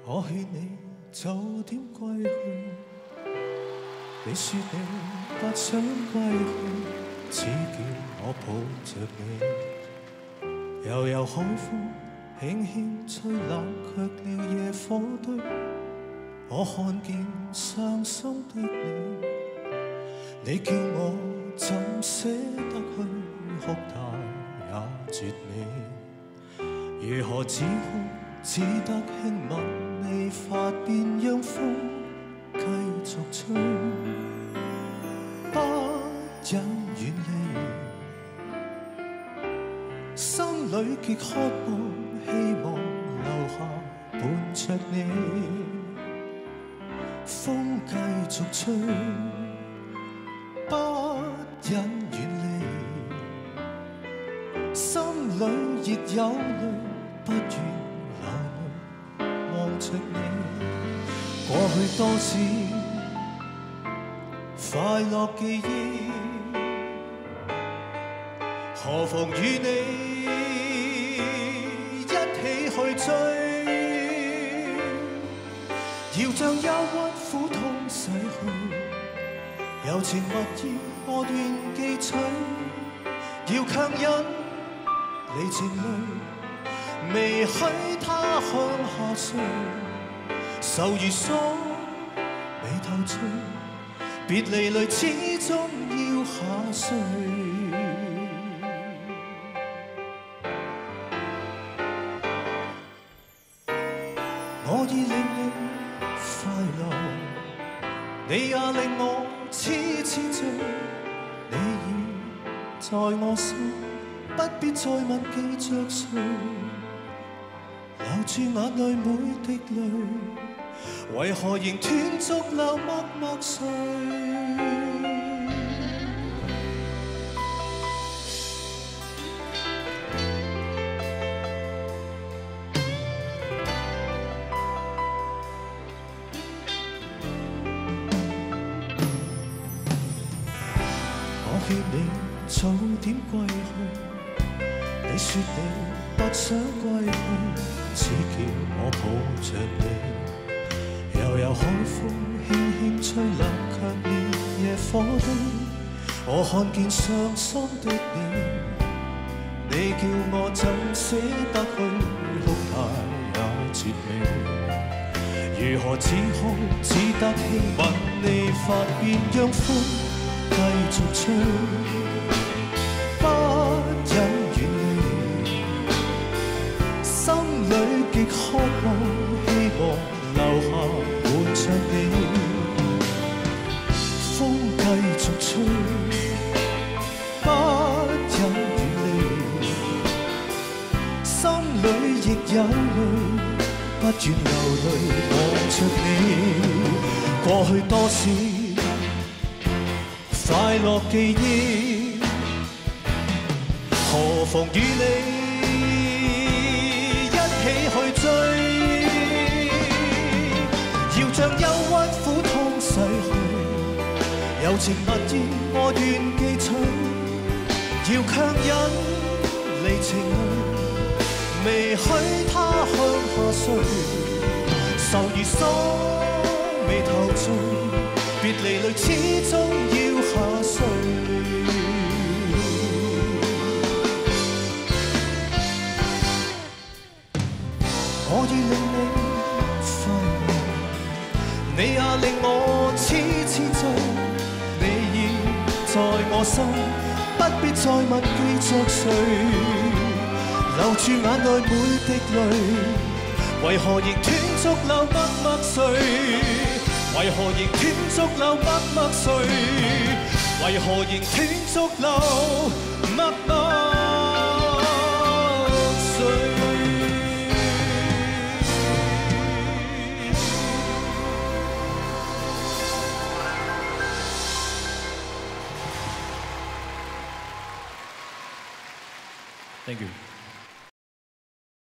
我勸你早點歸去，你說你不想歸去，只叫我抱着你。悠悠海風輕輕吹，冷卻了野火堆。我看見傷心的你，你叫我怎捨得去，哭態也絕美。如何止哭，只得輕吻你髮邊，讓風繼續吹，不忍遠離。心裏極渴望，希望留下伴着你。風繼續吹，不忍遠離。心裏亦有淚，不願流淚望着你。過去多少快樂記憶，何妨與你一起去追。要將憂鬱苦痛洗去，柔情蜜意我願記取。要強忍離情淚，未許它向下垂。愁如鎖，未透出，別離淚始終要下垂。我已令你快樂，你也令我痴痴醉。你已在我心，不必再問記着誰。留住眼淚每滴淚，為何仍斷續流默默垂？勸你早點歸去，你說你不想歸去，只叫我抱着你。悠悠海風輕輕吹，冷卻了野火堆。我看見傷心的你，你叫我怎捨得去，哭態也絕美。如何止哭，只得輕吻你髮邊，讓風繼續吹，不忍遠離。心裏極渴望，希望留下伴着你。風繼續吹，不忍遠離。心裏亦有淚，不願流淚望着你。過去多少快樂記憶，何妨與你一起去追。要將憂鬱苦痛洗去，柔情蜜意我願記取。要強忍離情淚，未許它向下垂。愁如鎖，未透盡，別離淚始終要下垂。我已令你快樂，你也令我痴痴醉。你已在我心，不必再問記着誰。留住眼內每滴淚，為何仍斷續流默默垂？為何仍斷續流默默垂？為何仍斷續流默默垂？Thank you.